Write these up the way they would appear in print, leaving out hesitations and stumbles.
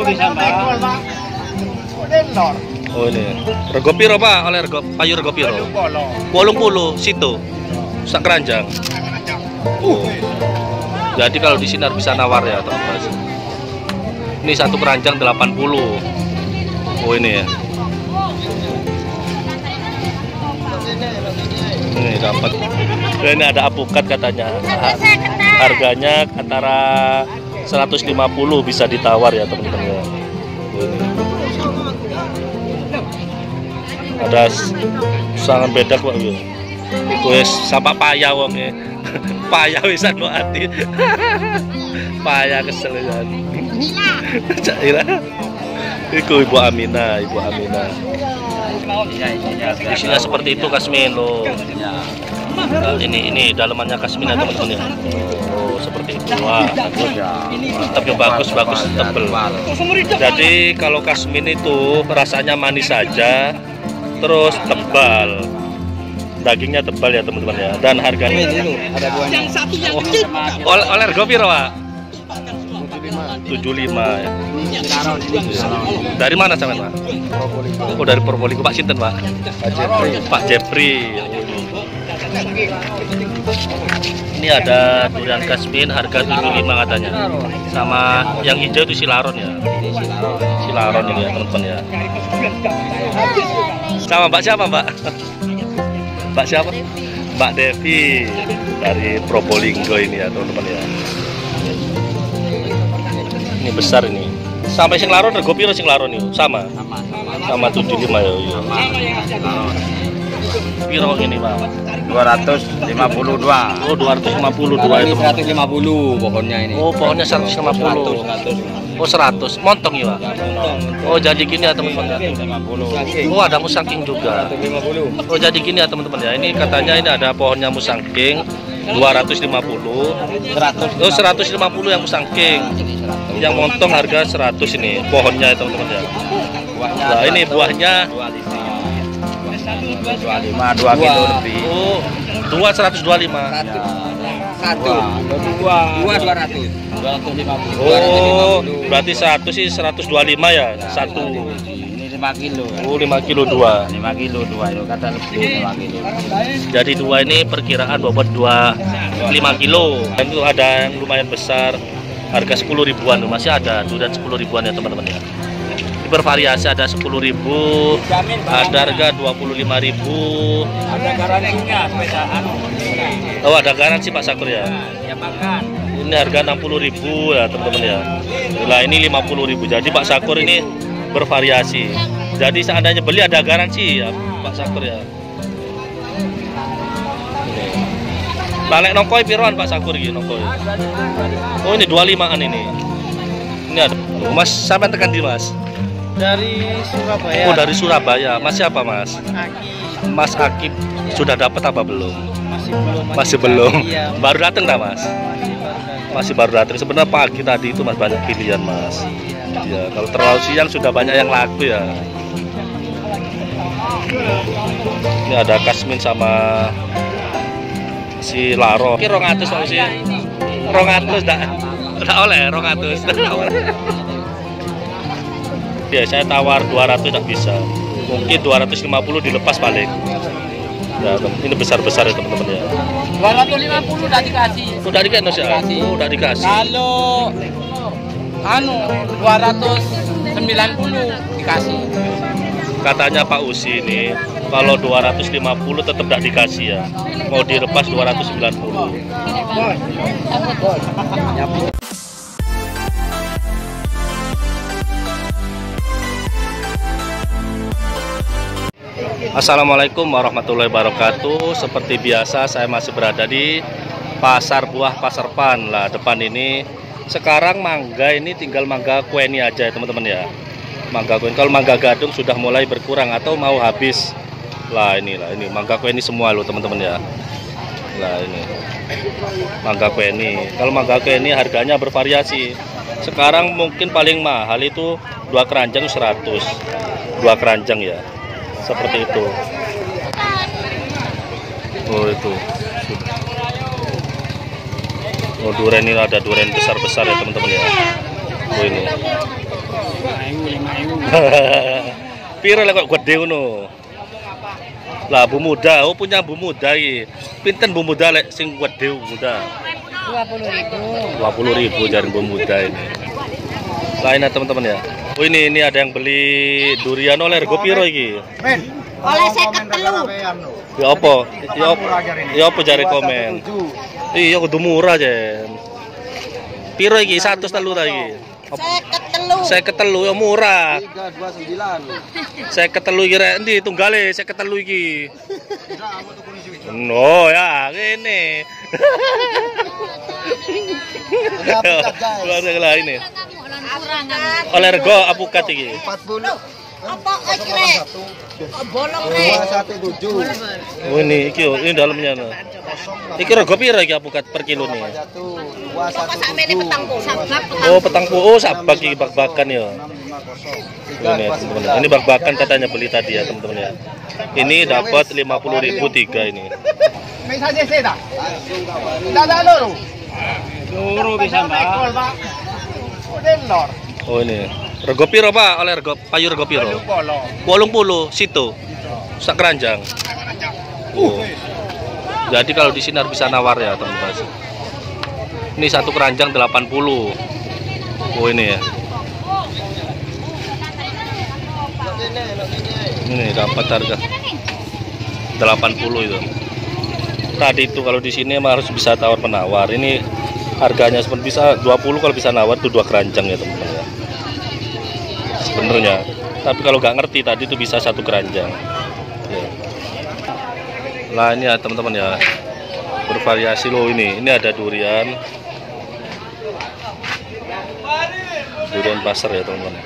Oh ini. Rego piro Pak? Oleh rego payu rego piro? 80 situ. Sak keranjang. Oh. Jadi kalau di sini bisa nawar ya, teman-teman. Ini satu keranjang 80. Oh ini ya. Ini dapat. Ini ada apukat katanya. Harganya antara 150 bisa ditawar ya, teman-teman ya. Ini. Ada sangat beda kok ya. Wis sampai payah wonge. Payah wisan kok ati. Payah kesel ya. Caira. Iku Ibu Aminah, Ibu Aminah. Isinya seperti itu Kasmin loh. Ini dalamannya Kasmin ya teman-teman ya. Oh seperti itu. Wah, tapi bagus tebel. Jadi kalau Kasmin itu rasanya manis saja, terus tebal. Dagingnya tebal ya teman-teman ya. Dan harganya ada buahnya. Oleh rego piro Pak? 75 ya. Dari mana sampean Pak? Oh dari Probolinggo. Pak sinten Pak? Pak Jepri. Ini ada durian Kasmin harga 75 katanya. Sama yang hijau itu Silaron ya. Silaron ini ya teman-teman ya. Sama Mbak siapa Mbak? Mbak siapa? Mbak Devi dari Probolinggo ini ya teman-teman ya. Ini besar ini. Sampai sing laron rego piro sing laron itu? Sama 75 ya. Piro ini Pak? 252. Oh 252 ini itu. 150 pohonnya ini. Oh pohonnya 150. 100. Oh 100. Montong ya Pak? Oh jadi gini ya teman-teman. 150. Oh ada musangking juga. 150. Oh jadi gini ya teman-teman ya. Ini katanya ini ada pohonnya musangking 250. 100. Oh 150 yang musangking. Yang montong harga 100 ini pohonnya ya teman-teman ya. Nah ini buahnya 25 2 kilo lebih. Oh 125. Dua 200. Oh berarti satu sih 125 ya satu. Ini 5 kilo. Oh 5 kilo 2. 5 kilo 2 itu kata lebih 5 kilo. Jadi 2 ini perkiraan bobot 5 kilo. Dan itu ada yang lumayan besar harga 10 ribuan tuh masih ada durian 10 ribuan ya teman-teman ya. Bervariasi ada 10.000, ada harga 25.000. Ada garansinya sepedaan. Oh ada garansi Pak Sakur ya. Ya makan. Ini harga 60.000 ya teman-teman ya. Nah ini 50.000. Jadi Pak Sakur ini bervariasi. Jadi seandainya beli ada garansi ya Pak Sakur ya. Balik nongkoi piruan Pak Sakur gitu nongkoi. Oh ini 25an ini. Ini ada. Mas sampai tekan di Mas. Dari Surabaya. Oh dari Surabaya. Mas siapa Mas? Aki. Mas Akib sudah dapat apa belum? Masih belum. Masih belum. Iya. Baru datang dah Mas? Masih baru datang. Sebenarnya pagi tadi itu Mas banyak pilihan Mas. Ya kalau terlalu siang sudah banyak yang laku ya. Ini ada Kasmin sama si Laro. Ini 200 Pak sih. 200 enggak oleh 200. Ya saya tawar 200 tidak bisa. Mungkin 250 dilepas paling. Ya, ini besar-besar ya teman-teman ya. 250 udah dikasih. Udah dikasih ya? Oh, udah dikasih. Kalau 290 dikasih. Katanya Pak Usi ini kalau 250 tetap tidak dikasih ya. Mau dilepas 290. Assalamualaikum warahmatullahi wabarakatuh. Seperti biasa saya masih berada di Pasar Buah Pasar Pan lah depan ini. Sekarang mangga ini tinggal mangga kueni aja ya teman-teman ya. Mangga kueni. Kalau mangga gadung sudah mulai berkurang atau mau habis. Lah ini mangga kueni semua loh teman-teman ya. Lah ini mangga kueni. Kalau mangga kueni harganya bervariasi. Sekarang mungkin paling mahal itu 2 keranjang 100. 2 keranjang ya. Seperti itu. Oh itu. Oh durian ini ada durian besar-besar ya teman-teman ya. Oh ini. Piro lek kok gede ngono? Lah Bu Muda, oh punya Bu Muda iki. Pinten Bu Muda lek sing gede Bu Muda? 20.000. 20.000 jari Bu Muda ini. Lainnya teman-teman ya. Oh ini ada yang beli durian oleh rego piro iki? Oleh 53. Ya apa? Ya apa jare komen? Iya kudu murah jen. Piro iki? 103 ta iki? 53 ya murah. 329. 53 iki rek endi tunggale 53 iki. No ya ngene. Ada lah ini. Oleh rego apukat iki. 40. Apa iki rek? Bolong rek. 217. Oh ini iki ini dalamnya. Iki rego piro iki apukat per kilo nih? 217. Oh petang oh sabak iki bak-bakan ya. Ini teman-teman. Ini bak-bakan katanya beli tadi ya teman-teman ya. Ini dapat 50.000 tiga ini. Loro bisa, Mbak. Oh ini. Rego piro Pak? Oleh rego payu rego piro? 80 situ. Sak keranjang. Oh. Jadi kalau di sini harus bisa nawar ya teman-teman. Ini satu keranjang 80. Oh ini ya. Ini dapat harga 80 itu. Tadi itu kalau di sini emang harus bisa tawar penawar. Ini harganya sebenarnya bisa 20 kalau bisa nawar tuh 2 keranjang ya teman-teman ya. Sebenarnya. Tapi kalau nggak ngerti tadi itu bisa 1 keranjang. Ya. Lah ini ya teman-teman ya. Bervariasi loh ini. Ini ada durian. Durian pasar ya teman-teman.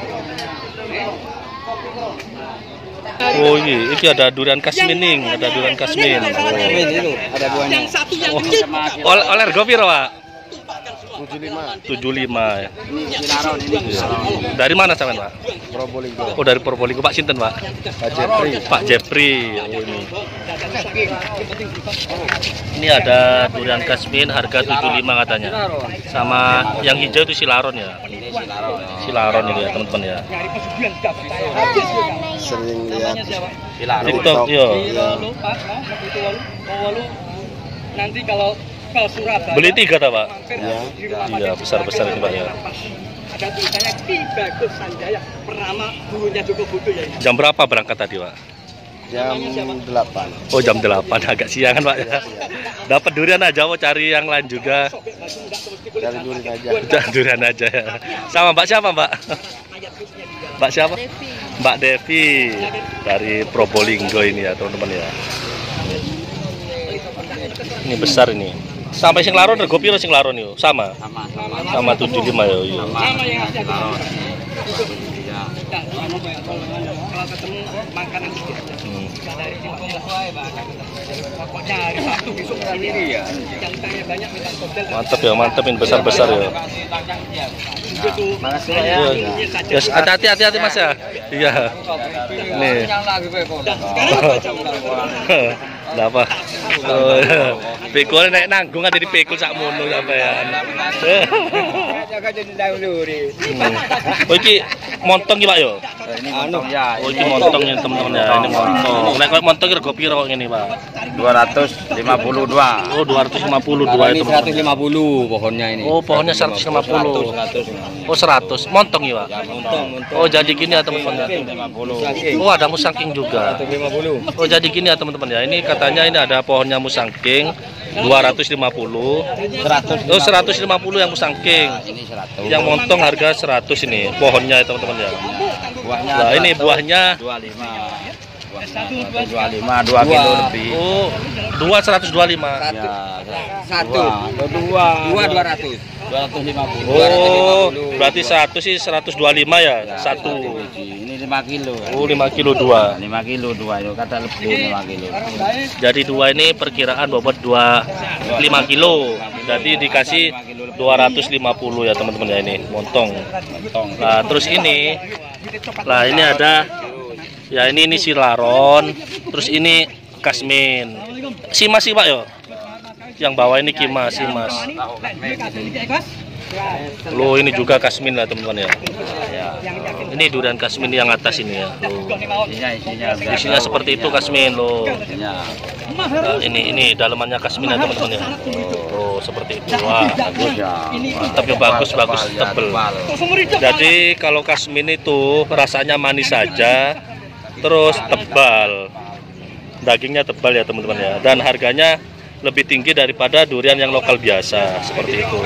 Oh ini ada durian kasmining, ada durian kasmin. Oh. Itu ada buahnya. Oleh rego piro, Pak? 75. 75 ya. Ini Sinaron ini. Iya. Dari mana sampean, Pak? Probolinggo. Oh, dari Purbolinggo. Pak sinten, Pak? Pak Jepri. Pak Jepri. Oh, ini. Ini ada durian kasmin harga 75 katanya. Sama yang hijau itu silaron ya. Ini Sinaron. Silaron ini ya, teman-teman ya. Sering lihat Sinaron. TikTok ya. Nanti kalau ke Surabaya Beli 3 ta, Pak? ya. Iya, besar-besar ini, Pak ya. ada tulisannya Ki Bagus Sanjaya Purnama gurunya Joko Budo ya. Jam berapa berangkat tadi, Pak? Jam 8. Oh, jam 8 agak siangan, Pak ya. Dapat durian aja, mau cari yang lain juga. Dari durian aja. Udah durian aja ya. Sama Mbak siapa, Mbak? Mbak siapa? Mbak Devi dari Probolinggo ini ya, teman-teman ya. Ini besar ini. Sampai sing laron rego piro sing laron yo? Sama. Sama 75 ya. Iya. Sama yang ada di Sinaron. Nah, kalau ketemu makanan sedikit aja. Nggak dari pokoknya hari Sabtu besok kesini ya. Yang tanya banyak minta hotel. Mantap ya, mantap ini besar-besar ya. Begitu. Makasih ya. Ya, hati-hati Mas ya. Iya. Nih. Dan sekarang baca ulang. Lah apa? Oh, iya. Pikul naik nanggung ada di pikul sak mono sampean. Oh iki montong iki Pak yo. Ini montong ya. Oh iki montong ini teman-teman ya. Ini montong. Nek koyo montong rego piro ngene Pak? 252. Oh 252 Ini itu. 150 pohonnya ini. Oh pohonnya 150. 100. Oh 100. Montong ya Pak. Montong. Oh jadi gini ya teman-teman ya. 50. Oh ada musangking juga. 150. Oh jadi gini ya teman-teman ya. Ini katanya ini ada pohonnya musangking 250. 100. Oh 150 yang musangking. Ini 100. Yang montong harga 100 ini pohonnya ya teman-teman ya. Buahnya. Nah ini buahnya 25. 2 kilo lebih. oh 125. Ya, Satu. Dua 200. 250. Oh berarti satu sih 125 ya. Satu. Ini 5 kilo. Oh 5 kilo 2. 5 kilo 2 itu kata lebih 5 kilo. Jadi 2 ini perkiraan bobot 5 kilo. Jadi dikasih 250 ya teman-teman ya ini montong. Nah terus ini, lah ini ada, ya ini silaron. Terus ini kasmin. Simas sih Pak yo. Yang bawah ini kimas simas. Loh, ini juga kasmin lah teman-teman ya. Ini durian kasmin yang atas ini ya. Loh. Isinya seperti itu kasmin loh. Nah, ini dalamannya kasmin ya teman-teman ya. Oh, seperti itu. Wah, bagus. Mantap ya, bagus tebel. Jadi kalau kasmin itu rasanya manis saja, terus tebal. Dagingnya tebal ya teman-teman ya. Dan harganya lebih tinggi daripada durian yang lokal biasa seperti itu.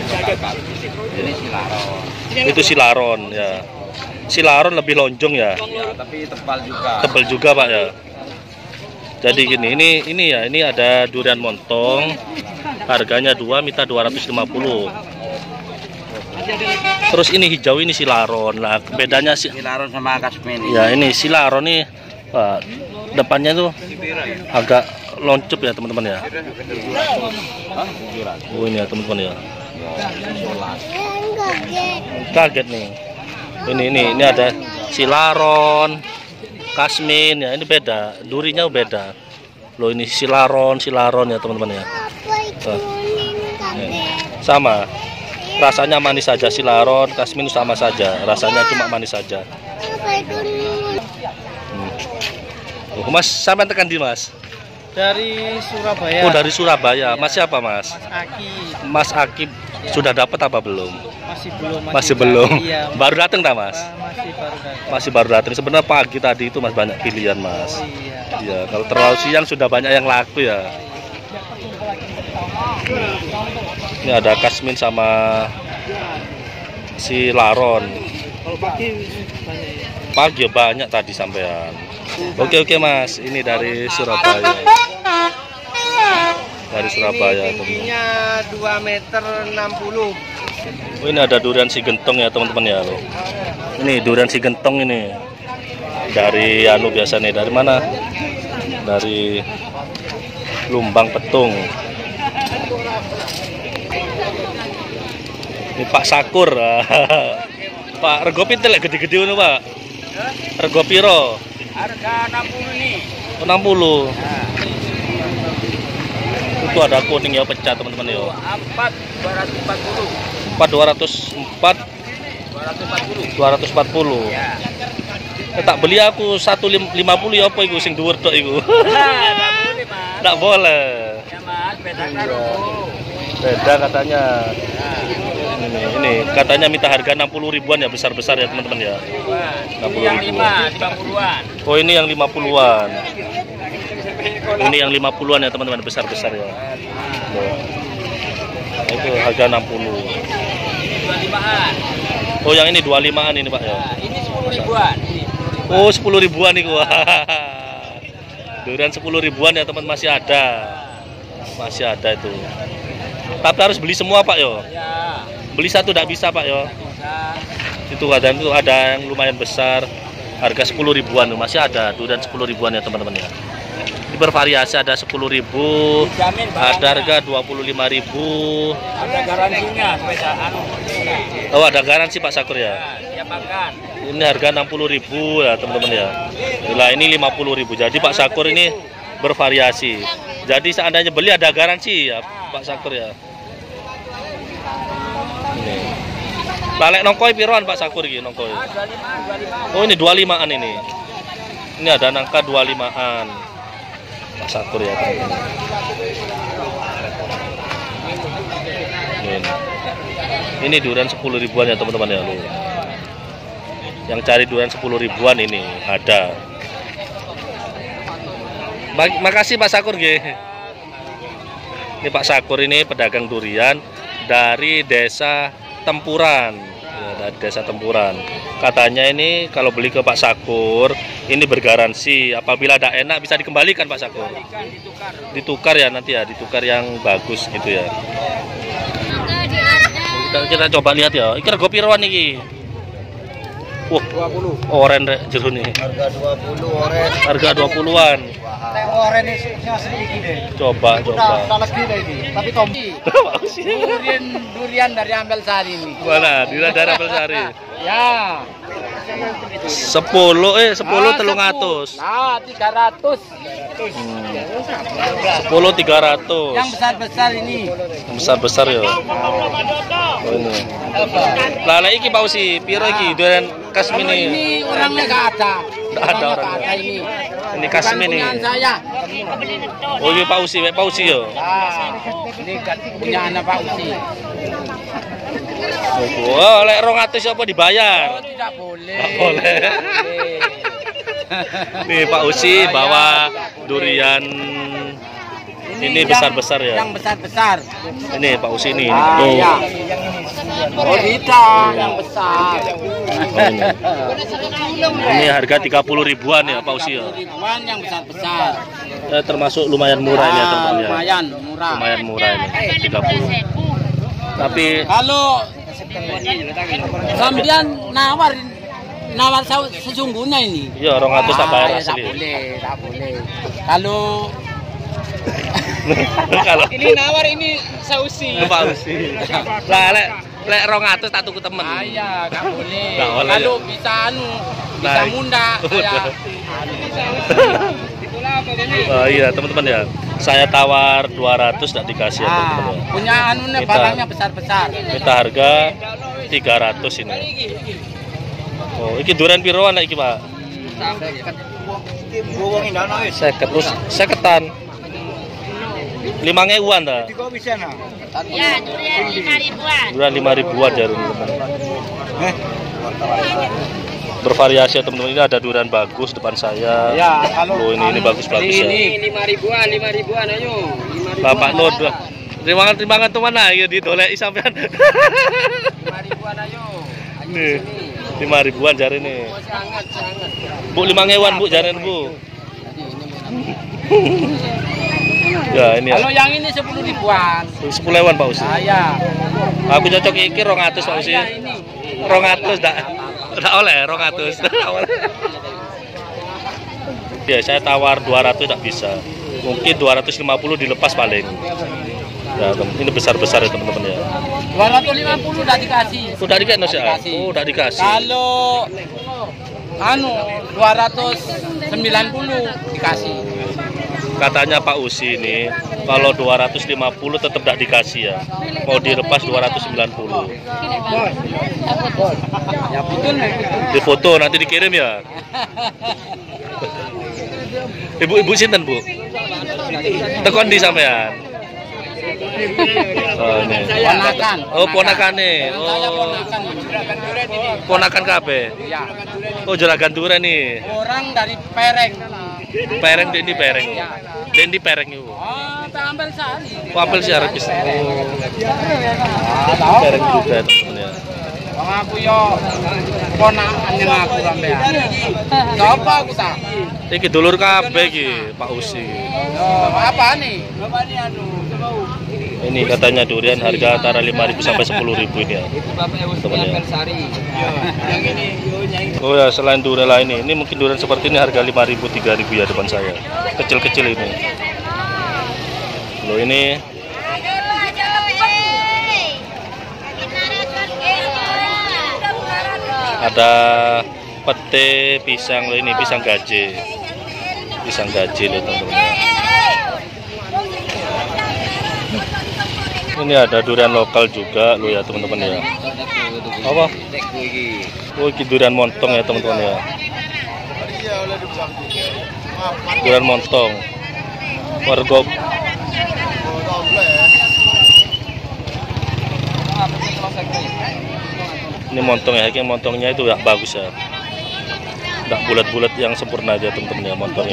Itu silaron ya. Silaron lebih lonjong ya. Tapi tebal juga. Tebal juga Pak ya. Jadi gini, ini ada durian montong. Harganya 2 minta 250. Terus ini hijau ini silaron. Lah bedanya Silaron sama kasmin. ya ini silaron nih Pak, depannya tuh agak loncup ya teman-teman ya. Oh ini ya teman-teman ya. Kaget nih. Ini ada silaron, kasmin ya, ini beda, durinya beda. Loh ini silaron ya teman-teman ya. Sama. Rasanya manis saja, silaron, kasmin sama saja. Rasanya cuma manis saja. Oh, Mas, sampai tekan di Mas? Dari Surabaya. Oh, dari Surabaya. Mas siapa, Mas? Aki. Mas Akib sudah dapat apa belum? Masih belum. Masih belum. Iya. Baru datang tak, Mas? Masih baru datang. Masih baru datang. Sebenarnya pagi tadi itu Mas banyak pilihan, Mas. Oh, iya. Iya, kalau terlalu siang sudah banyak yang laku ya. Ini ada kasmin sama silaron. Kalau pagi banyak ya. Pagi banyak tadi sampean. Oke Mas, ini dari Surabaya. Dari Surabaya teman-teman. Tingginya 2,60 meter. Oh, ini ada durian si gentong ya teman-teman ya loh. Ini durian si gentong ini. Dari anu biasa nih, dari mana? Dari Lumbang Petung. Ini Pak Sakur. Pak, rego pintel gede-gede ngono, Pak. Rego piro? Harga 60 nih. 60. Itu ada kuning ya pecah teman-teman ya. 240. 240. Tak beli aku 150 ya apa iku sing dhuwur tok iku. Tak boleh. Ya Mas, beda karo. Beda katanya. Ini katanya minta harga 60 ribuan ya, besar-besar ya teman-teman ya. 60 ribuan. 50-an. Oh ini yang 50-an. Ini yang 50-an ya teman-teman, besar-besar ya. Nah, itu harga 60. 25-an. Oh yang ini 25-an ini Pak ya. Ini 10 ribuan. Oh 10 ribuan nih gua. Durian 10 ribuan ya teman, masih ada. Masih ada itu. Tapi harus beli semua Pak yo. Ya. Beli satu tidak bisa Pak yo. Bisa. Itu kadang itu ada yang lumayan besar. Harga 10 ribuan masih ada durian 10 ribuan ya teman-teman ya. Ini bervariasi, ada 10.000, ada harga 25.000. Ada garansinya sepeda anu. Oh ada garansi Pak Sakur ya. Siap makan. Ini harga 60.000 ya teman-teman ya. Nah ini 50.000. Jadi Pak Sakur ini bervariasi. Jadi seandainya beli ada garansi ya Pak Sakur ya. Ini. Lalek nongkoi piroan Pak Sakur iki nongkoi. 25. Oh ini 25-an ini. Ini ada nangka 25-an. Pak Sakur ya teman-teman. Ini durian 10 ribuan ya teman-teman ya lo. Yang cari durian 10 ribuan ini ada. Makasih Pak Sakur nggih. Ini Pak Sakur ini pedagang durian dari Desa Tempuran. Ya, dari Desa Tempuran. Katanya ini kalau beli ke Pak Sakur ini bergaransi, apabila tidak enak bisa dikembalikan Pak Sakur. Ditukar ya nanti ya, ditukar yang bagus gitu ya. Kita coba lihat ya. Iki rego piroan iki? Wah, 20. Oren rek jero nih. Harga 20 oren. Harga 20-an. Teh oren ini asli iki deh. Coba. Udah lagi deh ini, tapi tombi. Durian dari Ambel Sari ini. Mana? Durian dari Ambel Sari. Ya. 10 300. Nah, 300. 10 300. Yang besar-besar ini. Yang besar ya. Oh, ini. Lah lek iki Pak Usi, piro iki durian Kasmin Kalau ini? ini orangnya nggak ada. Nggak ada Orangnya orangnya. nggak ada ini. Ini Kasmin ini. Bukan punyaan saya. Oh, ini Pak Usi yo. Ah, ini punya anak Pak Usi. Oh, lek 200 apa dibayar? Oh, tidak boleh. Nggak boleh. Nih Pak Usi bawa durian ini besar-besar ya. Yang besar-besar. Ini Pak Usi ini. Ah, Tuh. iya. Oh, tidak, yang besar. Oh, ini harga 30 ribuan ya Pak Usi ya. 30 ribuan yang besar-besar. Termasuk lumayan murah ini ya teman-teman ya. Lumayan murah. Lumayan murah ini 30. Tapi Kalau sampean nawar sesungguhnya ini. ya 200 tak bayar Tak asli. boleh, tak boleh. Kalau Kalau Ini nawar ini sausi. Pak Usi. Lah lek 200 tak tuku temen. iya, tak boleh. Nggak boleh, Kalau ya? bisa bisa Nah, munda kayak Oh iya teman-teman ya. Saya tawar 200 tak dikasih ya teman-teman ya. punya anunya Kita- barangnya besar-besar. Minta harga 300 ini. Oh, iki durian piroan iki, Pak? 50 terus 50-an. 5.000-an ta? Ya, durian 5 ribuan. Durian 5.000-an jarum. Bervariasi ya teman-teman. Ini ada durian bagus depan saya. Ya, kalau Oh, ini bagus-bagus ya. ini 5 ribuan ayo. 5 Bapak Nur. Terima kasih teman nah ya didoleki sampean. 5 ribuan ayo. Nih. 5.000-an jari nih. Sangat. Bu 5.000-an Bu jari Bu. Ya ini ya. Kalau yang ini 10 ribuan. 10.000-an Pak Usi. Saya. Aku cocok iki 200 Pak Usi. Saya ini. 200 ndak oleh 200. Ndak oleh. Ya, saya tawar 200 tak bisa. Mungkin 250 dilepas paling. Ya, ini besar-besar ya teman-teman ya. 250 udah dikasih. Udah dikasih ya? Dikasih. Oh, udah dikasih. Kalau 290 dikasih. Katanya Pak Usi ini kalau 250 tetap tidak dikasih ya. Mau dilepas 290. Ya betul. Di foto nanti dikirim ya. Ibu sinten Bu? Tekon di sampean. Oh, ini. Ponakan. Oh, ponakane. Saya Oh, ponakan. ponakan kabeh. Ya. Oh, juragan duren nih. Orang dari Pereng. Pereng Dendi Pereng. Dendi Pereng itu. Oh, Tampil Sari. Oh, apel sih Arabis. Ah, Pereng juga teman ya. Wong aku yo ponakan yang aku sampean. Coba aku tak. Iki dulur kabeh iki, Pak Usi. Yo, apa nih? Ini katanya durian harga antara 5.000 sampai 10.000 ini ya. Teman ya. Oh ya, selain durian lain ini mungkin durian seperti ini harga 5.000 3.000 ya depan saya. Kecil-kecil ini. Loh ini ada pete pisang loh, ini pisang gaje. Pisang gaje loh teman-teman. Ini ada durian lokal juga loh ya teman-teman ya. Apa? Oh, ini durian montong ya teman-teman ya. Durian montong. Warga ini montong ya, ini montongnya itu ya bagus ya. Nggak bulat-bulat yang sempurna aja teman-teman ya montongnya.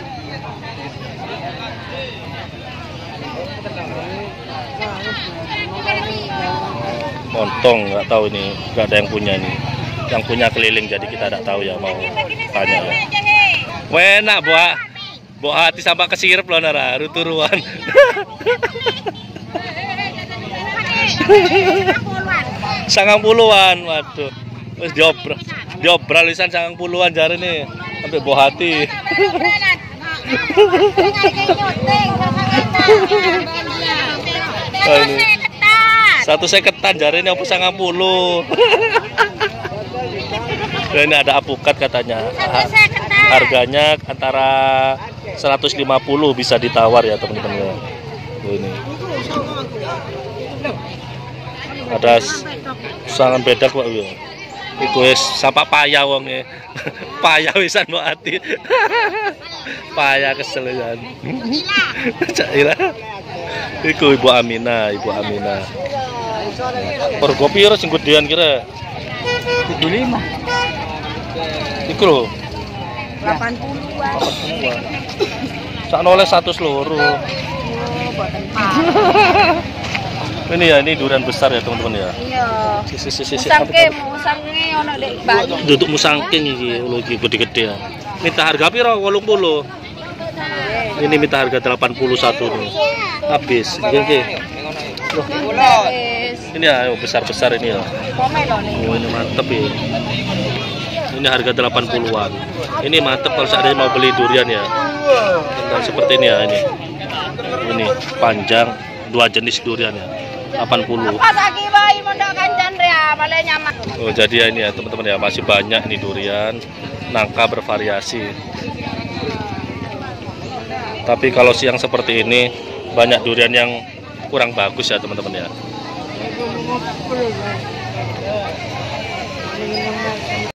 Montong nggak tahu ini, nggak ada yang punya ini. Yang punya keliling jadi kita nggak tahu ya mau tanya ya. Enak buah, buah hati sampai kesirep loh nara, ruturuan. Sangang puluhan, waduh. Terus diobral lisan sangang puluhan jari nih, sampai buah hati. Satu seketan jari ini apa 90. Ini ada apukat katanya. Harganya antara 150 bisa ditawar ya teman-teman ya. Ini. Ada sangat beda kok ya. Iku wis sapa payah wonge. Payah wisan mbok ati. Payah kesel ya. Cakila. Iku Ibu Aminah, Ibu Aminah. Pergo piro sing gedean kira? 75. Iku lho. 80-an. Sak oleh 100 loro. Ini ya, ini durian besar ya teman-teman ya. Iya. Sisi Musangke ono dek Bali. duduk musangking iki lho iki gede-gede ya. Minta harga piro? 80. Ini minta harga 81 nih. Habis. Nggih. Loh, ini ya besar-besar ini ya. Oh, ini mantep ya. Ini harga 80-an. Ini mantep kalau seandainya mau beli durian ya. Nah, seperti ini ya ini. Ini panjang, 2 jenis durian ya. 80. Oh, jadi ya ini ya teman-teman ya, masih banyak nih durian, nangka bervariasi. Tapi kalau siang seperti ini banyak durian yang kurang bagus ya teman-teman ya.